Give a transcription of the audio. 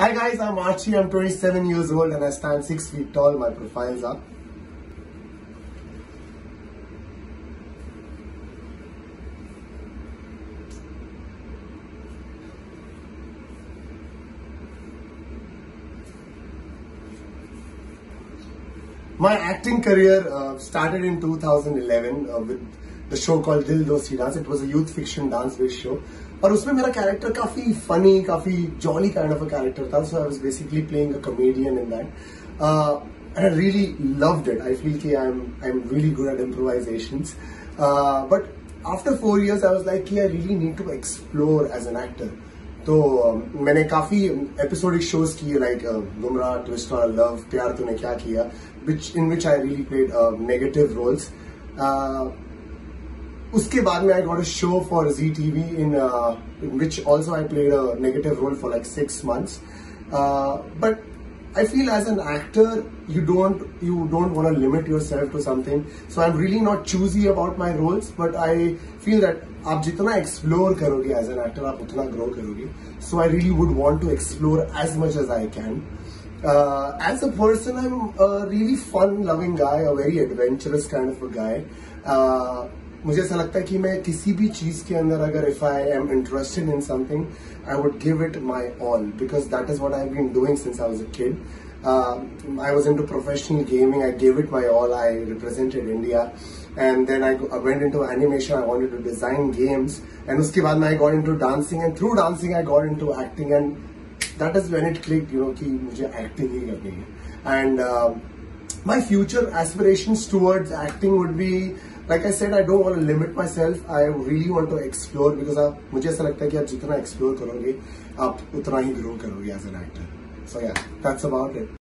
Hi guys, I'm Archie. I'm 27 years old and I stand 6 feet tall. My profile's up. My acting career started in 2011 with the show called Dil Dosti Dance. It was a youth fiction dance-based show. और उसमें मेरा character काफी funny, काफी jolly kind of a character था. So I was basically playing a comedian in that. And I really loved it. I feel कि I'm really good at improvisations. But after 4 years, I was like कि I really need to explore as an actor. तो मैंने काफी episodic shows किए like Gumrah, twist और love, Pyaar Tune क्या किया, in which I really played negative roles. उसके बाद में I got a show for Zee TV in which also I played a negative role for like 6 months. But I feel as an actor, you don't want to limit yourself to something. So I'm really not choosy about my roles, but I feel that आप जितना explore करोगे as an actor, आप उतना grow करोगे. So I really would want to explore as much as I can. As a person, I'm a really fun-loving guy, a very adventurous kind of a guy. मुझे ऐसा लगता है कि मैं किसी भी चीज के अंदर अगर if I am interested in something, I would give it my all because that is what I've been doing since I was a kid. I was into professional gaming. I gave it my all. I represented India, and then I went into animation. I wanted to design games, and उसके बाद I got into dancing, and through dancing I got into acting, and that is when it clicked, कि मुझे acting ही करनी है. And my future aspirations towards acting would be, like I said, I don't want to limit myself. I really want to explore because मुझे ऐसा लगता है कि आप जितना explore करोगे, आप उतना ही grow करोगे as an actor. So yeah, that's about it.